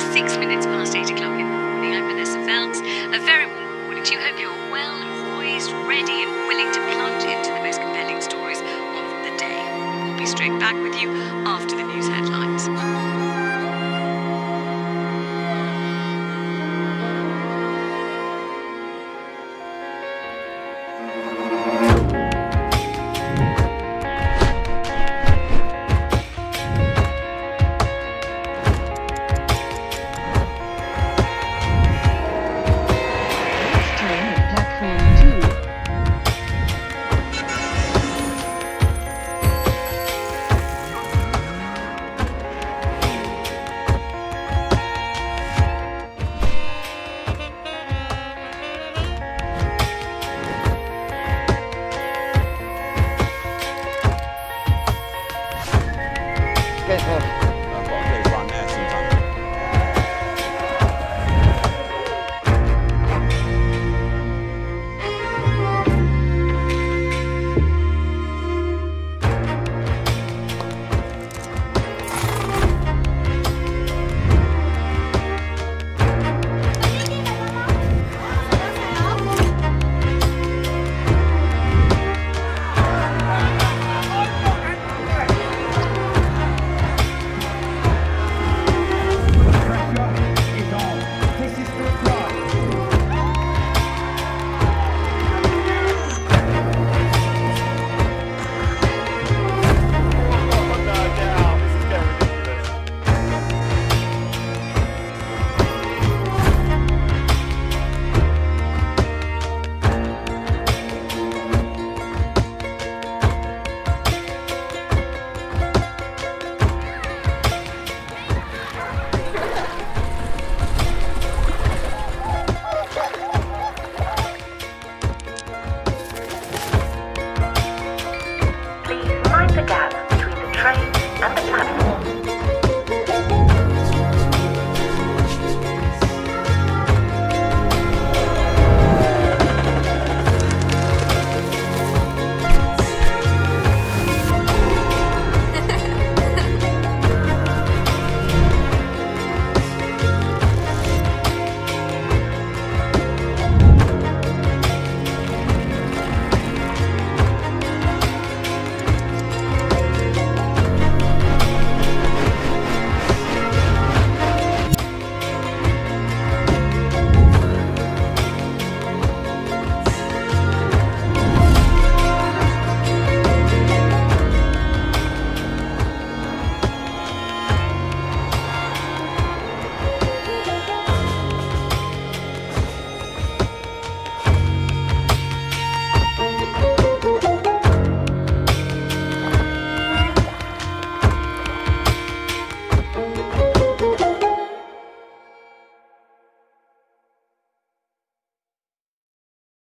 6 minutes past 8 o'clock in the morning. I'm Vanessa Phelps. A very warm good morning to you. Hope you're well and poised, ready and willing to plunge into the most compelling stories of the day. We'll be straight back with you after the news headlines.